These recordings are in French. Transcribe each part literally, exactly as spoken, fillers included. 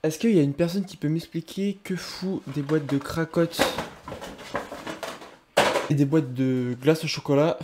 Est-ce qu'il y a une personne qui peut m'expliquer que fout des boîtes de cracottes et des boîtes de glace au chocolat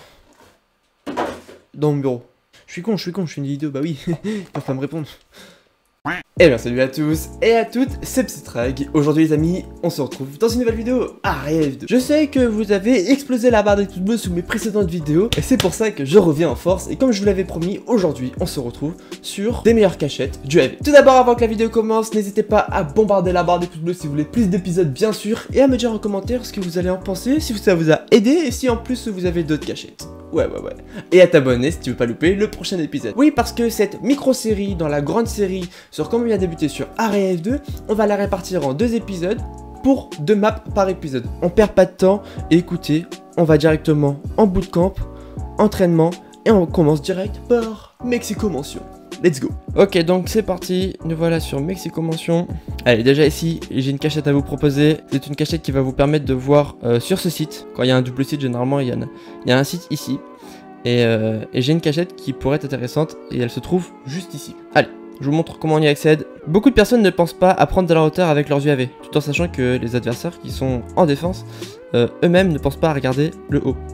dans mon bureau? Je suis con, je suis con, je fais une vidéo, bah oui, ils peuvent pas me répondre. Eh bien salut à tous et à toutes, c'est Psytrag. Aujourd'hui les amis, on se retrouve dans une nouvelle vidéo A R E F deux. Je sais que vous avez explosé la barre des pouces bleus sous mes précédentes vidéos, et c'est pour ça que je reviens en force, et comme je vous l'avais promis, aujourd'hui on se retrouve sur des meilleures cachettes du A R E F deux. Tout d'abord, avant que la vidéo commence, n'hésitez pas à bombarder la barre des pouces bleus si vous voulez plus d'épisodes bien sûr, et à me dire en commentaire ce que vous allez en penser, si ça vous a aidé, et si en plus vous avez d'autres cachettes. Ouais, ouais, ouais. Et à t'abonner si tu veux pas louper le prochain épisode. Oui, parce que cette micro-série dans la grande série sur comment bien débuter sur A R E F deux, on va la répartir en deux épisodes pour deux maps par épisode. On perd pas de temps et écoutez, on va directement en bootcamp, entraînement et on commence direct par Mexico Mention. Let's go. Ok, donc c'est parti, nous voilà sur Mexico Mention. Allez, déjà ici, j'ai une cachette à vous proposer. C'est une cachette qui va vous permettre de voir euh, sur ce site. Quand il y a un double site, généralement, il y, a un, il y a un site ici. Et, euh, et j'ai une cachette qui pourrait être intéressante et elle se trouve juste ici. Allez, je vous montre comment on y accède. Beaucoup de personnes ne pensent pas à prendre de la hauteur avec leurs U A V, tout en sachant que les adversaires qui sont en défense, euh, eux-mêmes ne pensent pas à regarder le haut.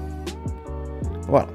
Voilà.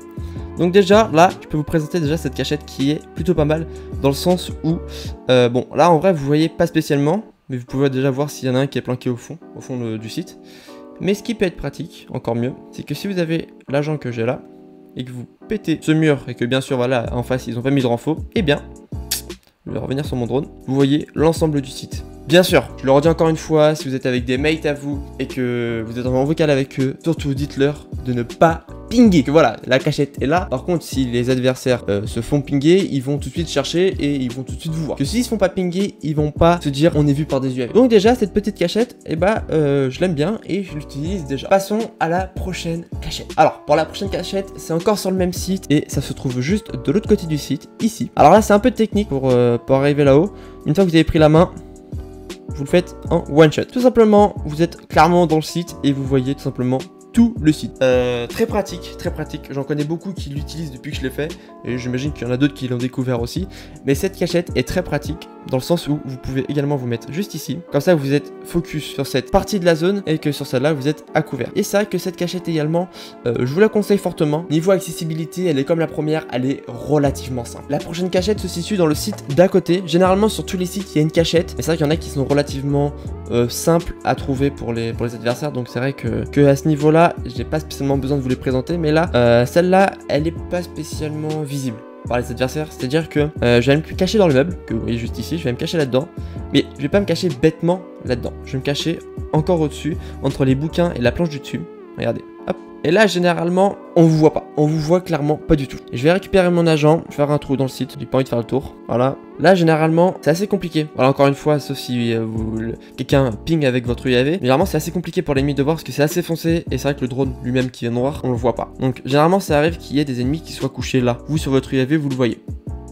Donc déjà, là, je peux vous présenter déjà cette cachette qui est plutôt pas mal, dans le sens où, euh, bon, là, en vrai, vous voyez pas spécialement, mais vous pouvez déjà voir s'il y en a un qui est planqué au fond, au fond de, du site. Mais ce qui peut être pratique, encore mieux, c'est que si vous avez l'agent que j'ai là, et que vous pétez ce mur, et que bien sûr, voilà, en face, ils ont pas mis de renfort, eh bien, je vais revenir sur mon drone, vous voyez l'ensemble du site. Bien sûr, je le redis encore une fois, si vous êtes avec des mates à vous, et que vous êtes en vocal avec eux, surtout dites-leur de ne pas pinguer, que voilà, la cachette est là. Par contre, si les adversaires euh, se font pinguer, ils vont tout de suite chercher et ils vont tout de suite vous voir. Que s'ils se font pas pinguer, ils vont pas se dire on est vu par des U A V. Donc déjà, cette petite cachette, eh bah, euh, je l'aime bien et je l'utilise déjà. Passons à la prochaine cachette. Alors, pour la prochaine cachette, c'est encore sur le même site et ça se trouve juste de l'autre côté du site, ici. Alors là, c'est un peu technique pour, euh, pour arriver là-haut. Une fois que vous avez pris la main, vous le faites en one shot. Tout simplement, vous êtes clairement dans le site et vous voyez tout simplement tout le site. Euh, très pratique, très pratique. J'en connais beaucoup qui l'utilisent depuis que je l'ai fait et j'imagine qu'il y en a d'autres qui l'ont découvert aussi. Mais cette cachette est très pratique dans le sens où vous pouvez également vous mettre juste ici. Comme ça, vous êtes focus sur cette partie de la zone et que sur celle-là, vous êtes à couvert. Et c'est vrai que cette cachette également, euh, je vous la conseille fortement. Niveau accessibilité, elle est comme la première, elle est relativement simple. La prochaine cachette se situe dans le site d'à côté. Généralement, sur tous les sites, il y a une cachette. Mais c'est vrai qu'il y en a qui sont relativement euh, simples à trouver pour les, pour les adversaires. Donc c'est vrai que, que à ce niveau-là, j'ai pas spécialement besoin de vous les présenter, mais là, euh, celle-là, elle est pas spécialement visible par les adversaires, c'est-à-dire que euh, je vais me cacher dans le meuble, que vous voyez juste ici, je vais me cacher là-dedans, mais je vais pas me cacher bêtement là-dedans, je vais me cacher encore au-dessus, entre les bouquins et la planche du dessus, regardez, hop. Et là, généralement, on vous voit pas. On vous voit clairement pas du tout. Et je vais récupérer mon agent, je vais faire un trou dans le site. J'ai pas envie de faire le tour. Voilà. Là, généralement, c'est assez compliqué. Voilà, encore une fois, sauf si euh, vous quelqu'un ping avec votre U A V. Généralement, c'est assez compliqué pour l'ennemi de voir parce que c'est assez foncé. Et c'est vrai que le drone lui-même qui est noir, on le voit pas. Donc, généralement, ça arrive qu'il y ait des ennemis qui soient couchés là. Vous, sur votre U A V, vous le voyez.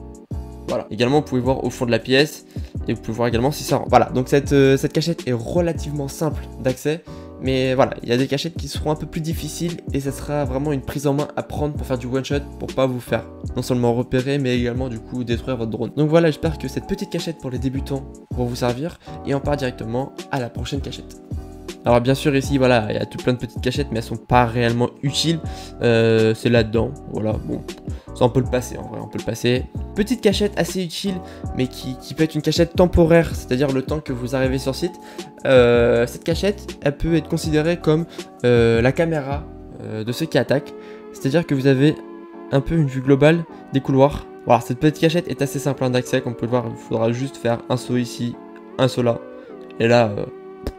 Voilà. Également, vous pouvez voir au fond de la pièce. Et vous pouvez voir également si ça rentre. Voilà. Donc, cette, euh, cette cachette est relativement simple d'accès. Mais voilà, il y a des cachettes qui seront un peu plus difficiles et ça sera vraiment une prise en main à prendre pour faire du one shot, pour pas vous faire non seulement repérer mais également du coup détruire votre drone. Donc voilà, j'espère que cette petite cachette pour les débutants va vous servir et on part directement à la prochaine cachette. Alors bien sûr ici voilà, il y a tout plein de petites cachettes mais elles sont pas réellement utiles, euh, c'est là-dedans, voilà, bon, ça on peut le passer en vrai, on peut le passer. Petite cachette assez utile mais qui, qui peut être une cachette temporaire, c'est-à-dire le temps que vous arrivez sur site. Euh, cette cachette, elle peut être considérée comme euh, la caméra euh, de ceux qui attaquent, c'est-à-dire que vous avez un peu une vue globale des couloirs. Voilà, cette petite cachette est assez simple d'accès, comme vous pouvez le voir, il faudra juste faire un saut ici, un saut là, et là... Euh,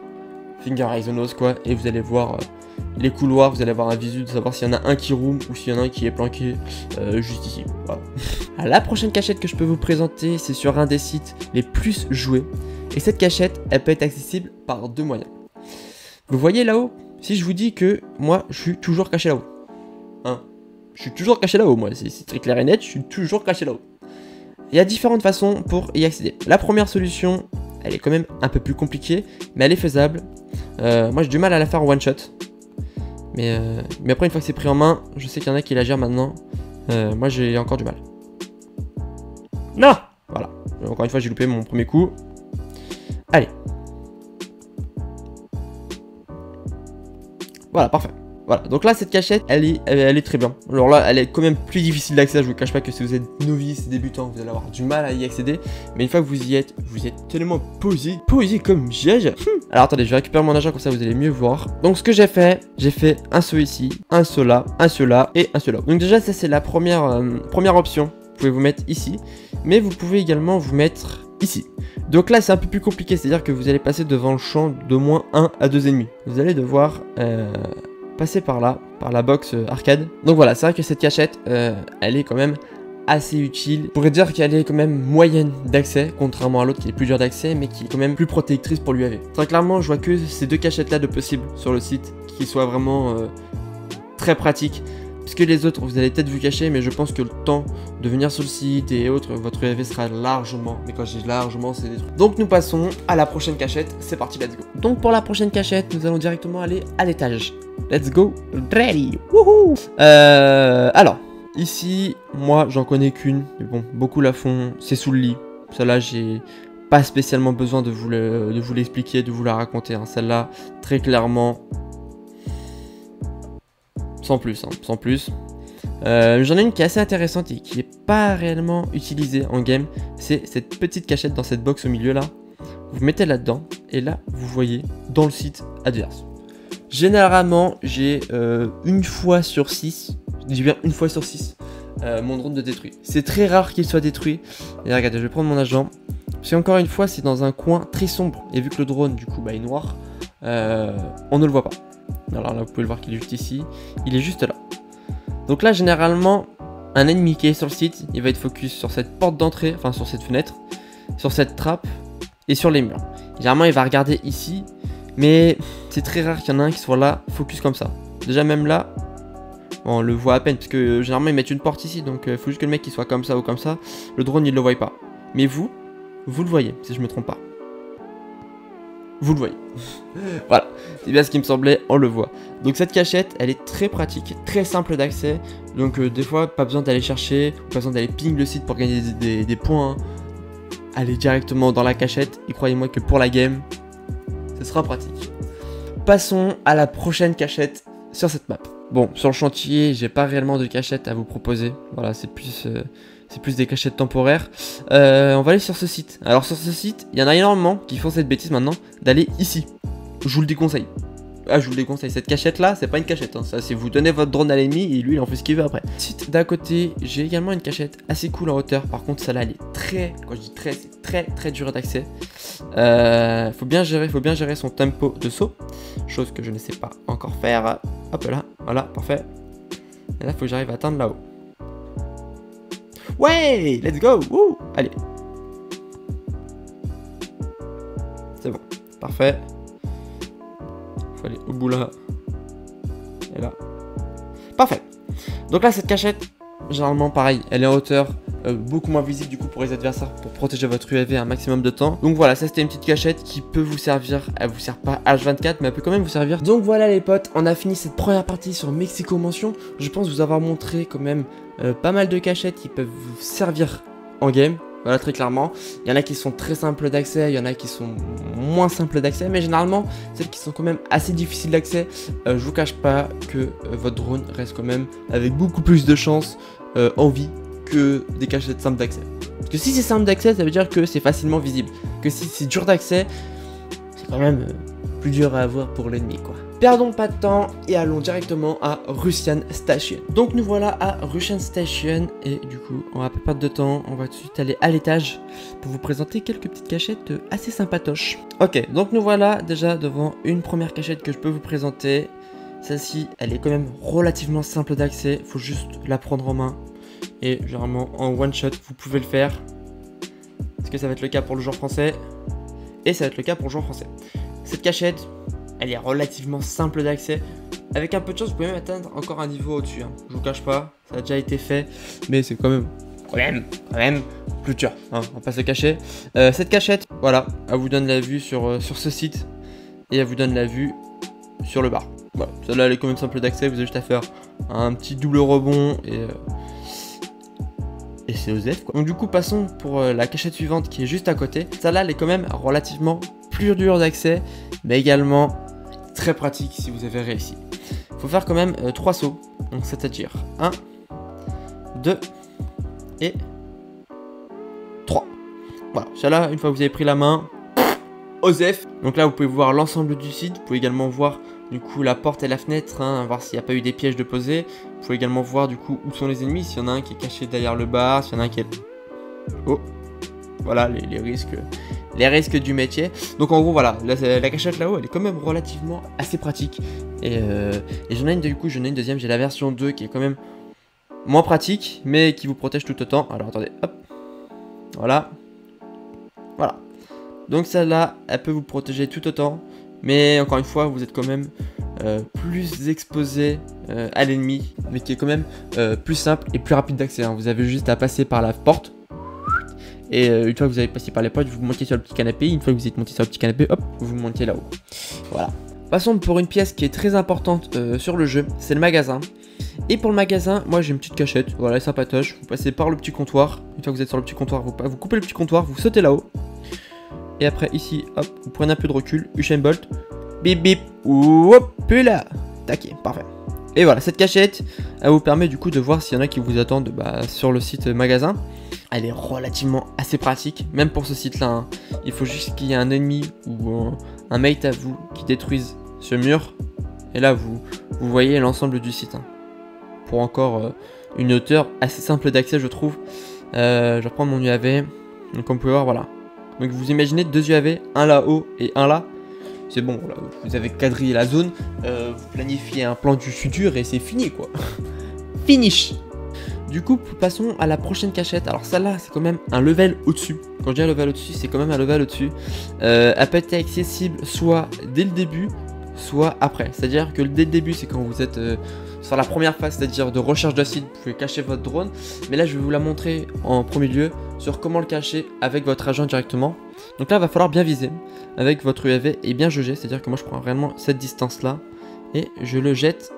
Finger Eyes on Nose quoi, et vous allez voir euh, les couloirs, vous allez avoir un visu de savoir s'il y en a un qui roule ou s'il y en a un qui est planqué euh, juste ici. Voilà. La prochaine cachette que je peux vous présenter, c'est sur un des sites les plus joués, et cette cachette, elle peut être accessible par deux moyens. Vous voyez là-haut, si je vous dis que moi, je suis toujours caché là-haut, hein, je suis toujours caché là-haut, moi, c'est très clair et net, je suis toujours caché là-haut. Il y a différentes façons pour y accéder. La première solution, elle est quand même un peu plus compliquée, mais elle est faisable. Euh, moi j'ai du mal à la faire en one shot. Mais, euh, mais après une fois que c'est pris en main, je sais qu'il y en a qui la gèrent maintenant. Euh, moi j'ai encore du mal. Non. Voilà. Encore une fois j'ai loupé mon premier coup. Allez. Voilà, parfait. Voilà, donc là, cette cachette, elle est, elle, elle est très bien. Alors là, elle est quand même plus difficile d'accès. Je vous cache pas que si vous êtes novice, débutant, vous allez avoir du mal à y accéder. Mais une fois que vous y êtes, vous êtes tellement posé, posé comme Gégé. Alors attendez, je vais récupérer mon agent, comme ça vous allez mieux voir. Donc ce que j'ai fait, j'ai fait un saut ici, un saut là, un saut là et un saut là. Donc déjà, ça c'est la première, euh, première option. Vous pouvez vous mettre ici. Mais vous pouvez également vous mettre ici. Donc là, c'est un peu plus compliqué. C'est-à-dire que vous allez passer devant le champ d'au moins un à deux ennemis. Vous allez devoir... Euh, passer par là, par la box euh, arcade. Donc voilà, c'est vrai que cette cachette, euh, elle est quand même assez utile. On pourrait dire qu'elle est quand même moyenne d'accès, contrairement à l'autre qui est plus dur d'accès, mais qui est quand même plus protectrice pour l'U A V. Très clairement, je vois que ces deux cachettes là de possible sur le site, qui soient vraiment euh, très pratiques. Puisque les autres, vous allez peut-être vous cacher, mais je pense que le temps de venir sur le site et autres, votre U A V sera largement, mais quand je dis largement, c'est détruit. Donc nous passons à la prochaine cachette, c'est parti, let's go. Donc pour la prochaine cachette, nous allons directement aller à l'étage. Let's go, ready, wouhou. Euh, alors, ici, moi, j'en connais qu'une, mais bon, beaucoup la font, c'est sous le lit. Celle-là, j'ai pas spécialement besoin de vous l'expliquer, de vous la raconter. Hein. Celle-là, très clairement... Sans plus, hein, sans plus. Euh, J'en ai une qui est assez intéressante et qui n'est pas réellement utilisée en game. C'est cette petite cachette dans cette box au milieu là. Vous mettez là-dedans et là, vous voyez dans le site adverse. Généralement, j'ai euh, une fois sur six, je dis bien une fois sur six, euh, mon drone de détruit. C'est très rare qu'il soit détruit. Et regardez, je vais prendre mon agent. Parce qu'encore une fois, c'est dans un coin très sombre. Et vu que le drone, du coup, bah, est noir, euh, on ne le voit pas. Alors là, vous pouvez le voir qu'il est juste ici. Il est juste là. Donc là, généralement, un ennemi qui est sur le site, il va être focus sur cette porte d'entrée, enfin sur cette fenêtre, sur cette trappe et sur les murs. Généralement, il va regarder ici, mais c'est très rare qu'il y en a un qui soit là, focus comme ça. Déjà, même là, on le voit à peine, parce que généralement, ils mettent une porte ici, donc il euh, faut juste que le mec il soit comme ça ou comme ça. Le drone, il ne le voit pas. Mais vous, vous le voyez, si je me trompe pas. Vous le voyez. Voilà, c'est bien ce qui me semblait, on le voit. Donc cette cachette, elle est très pratique, très simple d'accès. Donc euh, des fois, pas besoin d'aller chercher, pas besoin d'aller ping le site pour gagner des, des, des points. Hein. Allez directement dans la cachette, et croyez-moi que pour la game, ce sera pratique. Passons à la prochaine cachette sur cette map. Bon, sur le chantier, j'ai pas réellement de cachette à vous proposer. Voilà, c'est plus... Euh, C'est plus des cachettes temporaires. Euh, on va aller sur ce site. Alors sur ce site, il y en a énormément qui font cette bêtise maintenant d'aller ici. Je vous le déconseille. Ah, je vous le déconseille. Cette cachette là, c'est pas une cachette. Hein. Ça, c'est vous donnez votre drone à l'ennemi et lui, il en fait ce qu'il veut après. Site d'à côté, j'ai également une cachette assez cool en hauteur. Par contre, celle-là, elle est très, quand je dis très, c'est très très dur d'accès. Euh, faut bien gérer, faut bien gérer son tempo de saut, chose que je ne sais pas encore faire. Hop là, voilà, parfait. Et là, faut que j'arrive à atteindre là-haut. Ouais, let's go. Woo. Allez. C'est bon, parfait. Faut aller au bout là. Et là. Parfait. Donc là, cette cachette, généralement pareil, elle est en hauteur, euh, beaucoup moins visible du coup pour les adversaires, pour protéger votre U A V un maximum de temps. Donc voilà, ça c'était une petite cachette qui peut vous servir. Elle vous sert pas H vingt-quatre, mais elle peut quand même vous servir. Donc voilà les potes, on a fini cette première partie sur Mexico Mention. Je pense vous avoir montré quand même euh, pas mal de cachettes qui peuvent vous servir en game. Voilà, très clairement. Il y en a qui sont très simples d'accès, il y en a qui sont moins simples d'accès, mais généralement, celles qui sont quand même assez difficiles d'accès, euh, je vous cache pas que euh, votre drone reste quand même avec beaucoup plus de chances euh, en vie que des cachettes simples d'accès. Parce que si c'est simple d'accès, ça veut dire que c'est facilement visible. Que si c'est dur d'accès, c'est quand même euh, plus dur à avoir pour l'ennemi, quoi. Perdons pas de temps et allons directement à Russian Station. Donc nous voilà à Russian Station et du coup on va pas perdre de temps, on va tout de suite aller à l'étage pour vous présenter quelques petites cachettes assez sympatoches. Ok, donc nous voilà déjà devant une première cachette que je peux vous présenter. Celle-ci, elle est quand même relativement simple d'accès, faut juste la prendre en main. Et généralement en one shot vous pouvez le faire. Parce que ça va être le cas pour le joueur français. Et ça va être le cas pour le joueur français. Cette cachette, elle est relativement simple d'accès. Avec un peu de chance, vous pouvez même atteindre encore un niveau au-dessus. Hein. Je vous cache pas, ça a déjà été fait. Mais c'est quand même, quand même, quand même plus dur. Hein. On va pas se cacher. Euh, cette cachette, voilà, elle vous donne la vue sur, euh, sur ce site. Et elle vous donne la vue sur le bar. Voilà, celle-là, elle est quand même simple d'accès. Vous avez juste à faire un petit double rebond et... Euh, Et c'est O S E F quoi. Donc du coup passons pour euh, la cachette suivante qui est juste à côté. Celle-là elle est quand même relativement plus dur d'accès, mais également très pratique si vous avez réussi. Il faut faire quand même euh, trois sauts, donc c'est-à-dire un, deux et trois. Voilà, celle-là, une fois que vous avez pris la main, Osef. Donc là, vous pouvez voir l'ensemble du site, vous pouvez également voir du coup la porte et la fenêtre, hein, voir s'il n'y a pas eu des pièges de poser. Vous pouvez également voir du coup où sont les ennemis, s'il y en a un qui est caché derrière le bar, s'il y en a un qui est... Oh, voilà les, les risques les risques du métier. Donc en gros voilà, la, la cachette là-haut elle est quand même relativement assez pratique. Et, euh, et j'en ai une du coup, j'en ai une deuxième, j'ai la version deux qui est quand même moins pratique, mais qui vous protège tout autant. Alors attendez, hop, voilà, voilà. Donc celle-là, elle peut vous protéger tout autant, mais encore une fois, vous êtes quand même euh, plus exposé euh, à l'ennemi, mais qui est quand même euh, plus simple et plus rapide d'accès. Hein. Vous avez juste à passer par la porte. Et euh, une fois que vous avez passé par les portes, vous montez sur le petit canapé. Une fois que vous êtes monté sur le petit canapé, hop, vous montez là-haut. Voilà. Passons pour une pièce qui est très importante euh, sur le jeu, c'est le magasin. Et pour le magasin, moi j'ai une petite cachette, voilà, sympatoche. Vous passez par le petit comptoir. Une fois que vous êtes sur le petit comptoir, vous, vous coupez le petit comptoir, vous sautez là-haut. Et après ici, hop, vous prenez un peu de recul, Usain Bolt, bip bip, hop, puis là, taquet, parfait. Et voilà, cette cachette, elle vous permet du coup de voir s'il y en a qui vous attendent bah, sur le site magasin. Elle est relativement assez pratique, même pour ce site là. Hein. Il faut juste qu'il y ait un ennemi ou un, un mate à vous qui détruise ce mur. Et là, vous, vous voyez l'ensemble du site. Hein. Pour encore euh, une hauteur assez simple d'accès, je trouve. Euh, je vais reprendre mon U A V. Donc, comme vous pouvez voir, voilà. Donc, vous imaginez deux U A V, un là-haut et un là. C'est bon, là, vous avez quadrillé la zone. Euh, vous planifiez un plan du futur et c'est fini, quoi. Finish! Du coup, passons à la prochaine cachette. Alors celle-là, c'est quand même un level au-dessus. Quand je dis un level au-dessus, c'est quand même un level au-dessus. Euh, elle peut être accessible soit dès le début, soit après. C'est-à-dire que dès le début, c'est quand vous êtes euh, sur la première phase, c'est-à-dire de recherche d'acide, vous pouvez cacher votre drone. Mais là, je vais vous la montrer en premier lieu sur comment le cacher avec votre agent directement. Donc là, il va falloir bien viser avec votre U A V et bien jauger. C'est-à-dire que moi, je prends vraiment cette distance-là et je le jette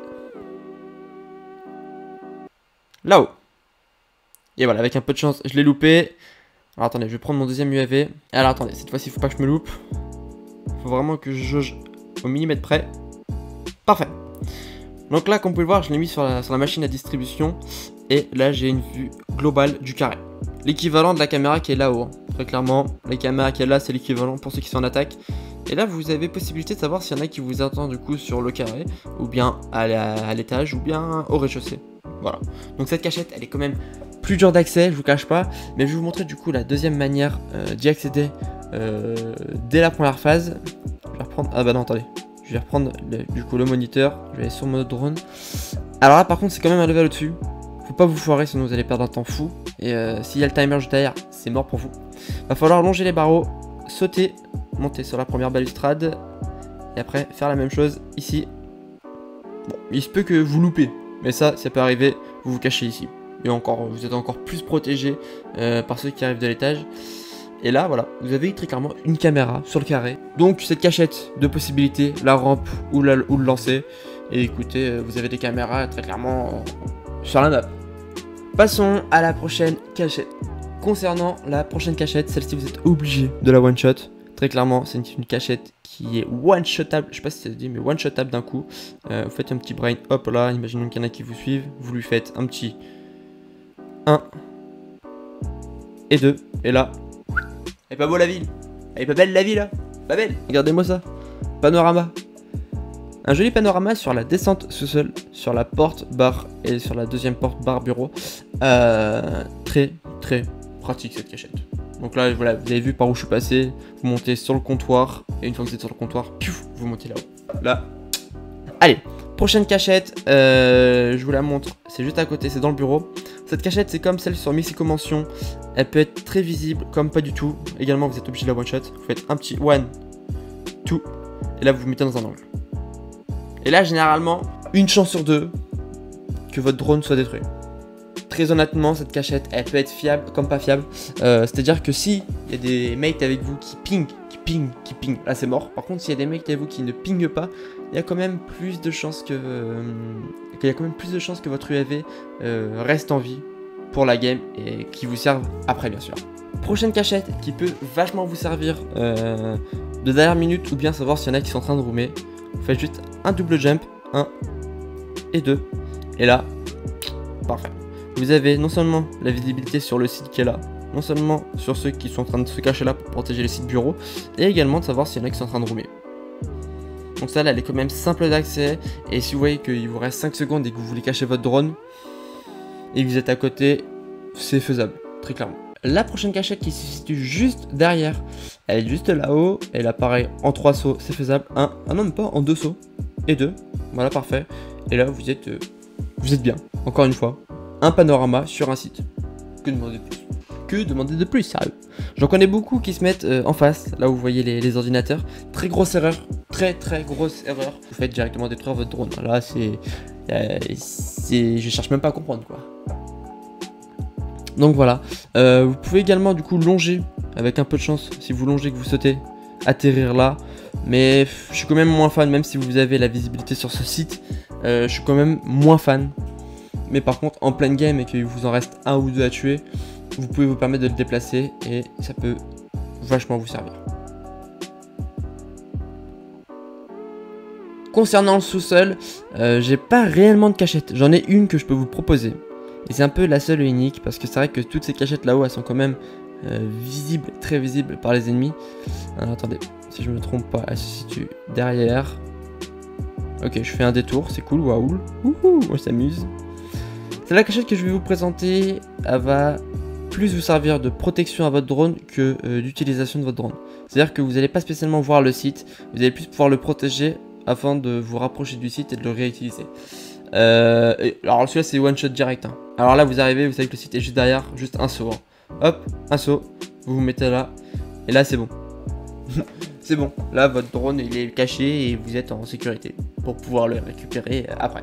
là-haut. Et voilà, avec un peu de chance, je l'ai loupé. Alors attendez, je vais prendre mon deuxième U A V. Alors attendez, cette fois-ci, il faut pas que je me loupe. Il faut vraiment que je jauge au millimètre près. Parfait. Donc là, comme vous pouvez le voir, je l'ai mis sur la, sur la machine à distribution. Et là, j'ai une vue globale du carré. L'équivalent de la caméra qui est là-haut. Hein. Très clairement, la caméra qui est là, c'est l'équivalent pour ceux qui sont en attaque. Et là, vous avez possibilité de savoir s'il y en a qui vous attendent du coup sur le carré, ou bien à l'étage, ou bien au rez-de-chaussée. Voilà. Donc cette cachette, elle est quand même plus dure d'accès, je vous cache pas. Mais je vais vous montrer du coup la deuxième manière euh, d'y accéder euh, dès la première phase. Je vais reprendre... Ah bah non, attendez. Je vais reprendre le, du coup le moniteur. Je vais aller sur mon autre drone. Alors là, par contre, c'est quand même un level au-dessus. Faut pas vous foirer, sinon vous allez perdre un temps fou. Et euh, s'il y a le timer juste derrière, c'est mort pour vous. Va falloir longer les barreaux, sauter, monter sur la première balustrade. Et après, faire la même chose ici. Bon, il se peut que vous loupez. Mais ça, ça peut arriver, vous vous cachez ici. Et encore, vous êtes encore plus protégé euh, par ceux qui arrivent de l'étage. Et là, voilà, vous avez très clairement une caméra sur le carré. Donc, cette cachette de possibilités, la rampe ou, la, ou le lancer. Et écoutez, vous avez des caméras très clairement euh, sur la map. Passons à la prochaine cachette. Concernant la prochaine cachette, celle-ci, vous êtes obligé de la one-shot. Très clairement, c'est une, une cachette qui est one-shotable. Je sais pas si ça se dit, mais one-shotable d'un coup. Euh, vous faites un petit brain, hop là, imaginons qu'il y en a qui vous suivent. Vous lui faites un petit un et deux. Et là, elle est pas beau la ville. Elle est pas belle la ville là. Pas belle. Regardez-moi ça. Panorama. Un joli panorama sur la descente sous-sol, sur la porte bar et sur la deuxième porte bar bureau. Euh, très très pratique cette cachette. Donc là, voilà, vous avez vu par où je suis passé. Vous montez sur le comptoir. Et une fois que vous êtes sur le comptoir, piouf, vous montez là-haut. Là. Allez, prochaine cachette. Euh, je vous la montre. C'est juste à côté, c'est dans le bureau. Cette cachette, c'est comme celle sur Mexico Mention. Elle peut être très visible, comme pas du tout. Également, vous êtes obligé de la one-shot. Vous faites un petit one, two. Et là, vous vous mettez dans un angle. Et là, généralement, une chance sur deux que votre drone soit détruit. Très honnêtement, cette cachette, elle peut être fiable comme pas fiable. Euh, C'est-à-dire que si il y a des mates avec vous qui ping, qui ping, qui ping, là c'est mort. Par contre, s'il y a des mates avec vous qui ne pingent pas, il y a quand même plus de chances que, euh, qu'il y a quand même plus de chances que votre U A V euh, reste en vie pour la game et qui vous serve après, bien sûr. Prochaine cachette qui peut vachement vous servir euh, de dernière minute ou bien savoir s'il y en a qui sont en train de roomer. Vous faites juste un double jump, un et deux. Et là, parfait. Vous avez non seulement la visibilité sur le site qui est là, non seulement sur ceux qui sont en train de se cacher là pour protéger les sites bureaux, et également de savoir s'il y en a qui sont en train de roomer. Donc ça là, elle est quand même simple d'accès, et si vous voyez qu'il vous reste cinq secondes et que vous voulez cacher votre drone, et que vous êtes à côté, c'est faisable, très clairement. La prochaine cachette qui se situe juste derrière, elle est juste là-haut, elle apparaît en trois sauts, c'est faisable, un, ah non même pas, en deux sauts, et deux, voilà parfait, et là vous êtes, euh, vous êtes bien, encore une fois, un panorama sur un site, que demander de plus Que demander de plus, sérieux. J'en connais beaucoup qui se mettent euh, en face, là où vous voyez les, les ordinateurs, très grosse erreur, très très grosse erreur, vous faites directement détruire votre drone, là c'est, euh, c'est, je cherche même pas à comprendre quoi. Donc voilà, euh, vous pouvez également du coup longer, avec un peu de chance, si vous longez que vous sautez, atterrir là. Mais je suis quand même moins fan, même si vous avez la visibilité sur ce site, euh, je suis quand même moins fan. Mais par contre, en pleine game et qu'il vous en reste un ou deux à tuer, vous pouvez vous permettre de le déplacer et ça peut vachement vous servir. Concernant le sous-sol, euh, j'ai pas réellement de cachette, j'en ai une que je peux vous proposer. Et c'est un peu la seule et unique parce que c'est vrai que toutes ces cachettes là-haut elles sont quand même euh, visibles, très visibles par les ennemis. Alors attendez, si je me trompe pas, elle se situe derrière. Ok, je fais un détour, c'est cool, waouh, wouhou, on s'amuse. C'est la cachette que je vais vous présenter, elle va plus vous servir de protection à votre drone que euh, d'utilisation de votre drone. C'est-à-dire que vous n'allez pas spécialement voir le site, vous allez plus pouvoir le protéger afin de vous rapprocher du site et de le réutiliser. Euh, et, alors celui-là c'est one shot direct. Hein. Alors là vous arrivez, vous savez que le site est juste derrière, juste un saut. Hein. Hop, un saut, vous vous mettez là, et là c'est bon. C'est bon, là votre drone il est caché et vous êtes en sécurité pour pouvoir le récupérer après.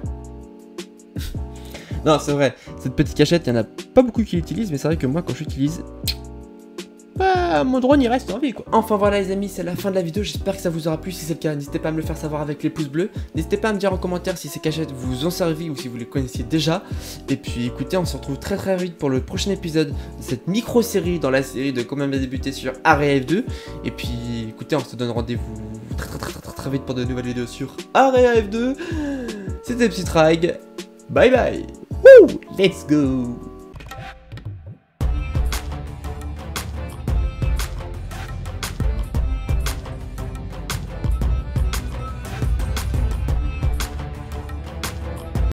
Non c'est vrai, cette petite cachette il n'y en a pas beaucoup qui l'utilisent, mais c'est vrai que moi quand je l'utilise, bah, mon drone il reste en vie quoi. Enfin voilà les amis, c'est la fin de la vidéo, j'espère que ça vous aura plu. Si c'est le cas, n'hésitez pas à me le faire savoir avec les pouces bleus. N'hésitez pas à me dire en commentaire si ces cachettes vous ont servi ou si vous les connaissiez déjà. Et puis écoutez, on se retrouve très très vite pour le prochain épisode de cette micro-série dans la série de Comment bien débuter sur Area F deux. Et puis écoutez, on se donne rendez-vous très très très très très vite pour de nouvelles vidéos sur Area F deux. C'était Psytrag, bye bye. Woo, let's go.